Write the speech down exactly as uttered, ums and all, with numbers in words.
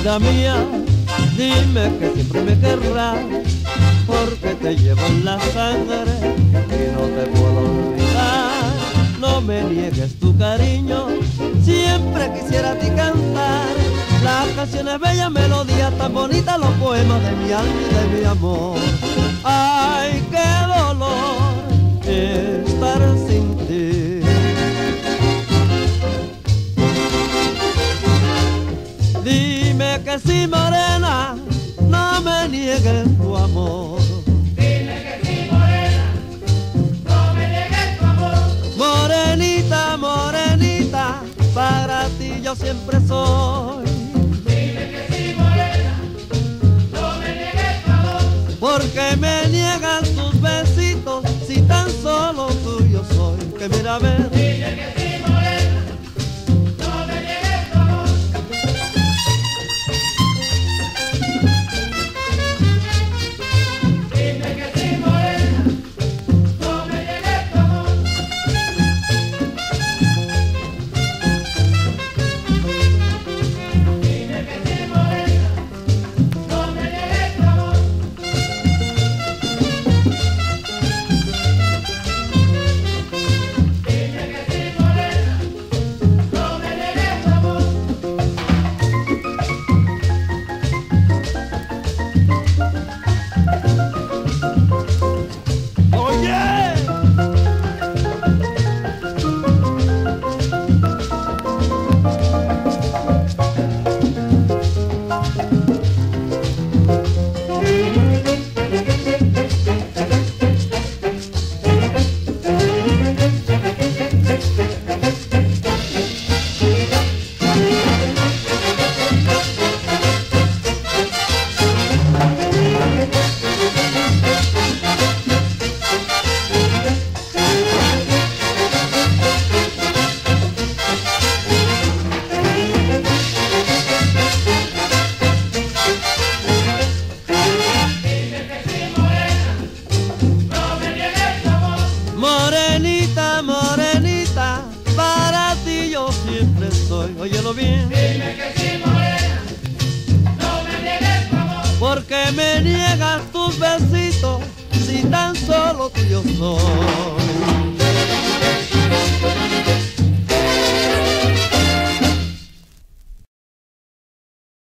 vida mía, dime que siempre me querrás, porque te llevo en la sangre y no te puedo olvidar. No me niegues tu cariño, siempre quisiera a ti cantar las canciones bellas, melodías tan bonitas, los poemas de mi alma y de mi amor. Ay, qué dolor estar sin ti. Dime que sí, morena, no me niegues tu amor. Dime que sí, morena, no me niegues tu amor. Morenita, morenita, para ti yo siempre soy. Dime que sí, morena, no me niegues tu amor. Porque me niegan tus besitos si tan solo tuyo soy. Que mira a ver. Dime que sí, morena, no me niegues tu amor. Dime que sí, morena, no me niegues tu amor. Dime que sí, morena, no me niegues tu amor. Dime que sí, morena, no me niegues tu amor. Oye, Dime que sí, morena, no me niegues tu amor. morenita, morenita, para ti yo siempre soy. Óyelo bien. Dime que sí, morena, no me niegues tu amor. Porque me niegas tus besitos si tan solo tuyo soy.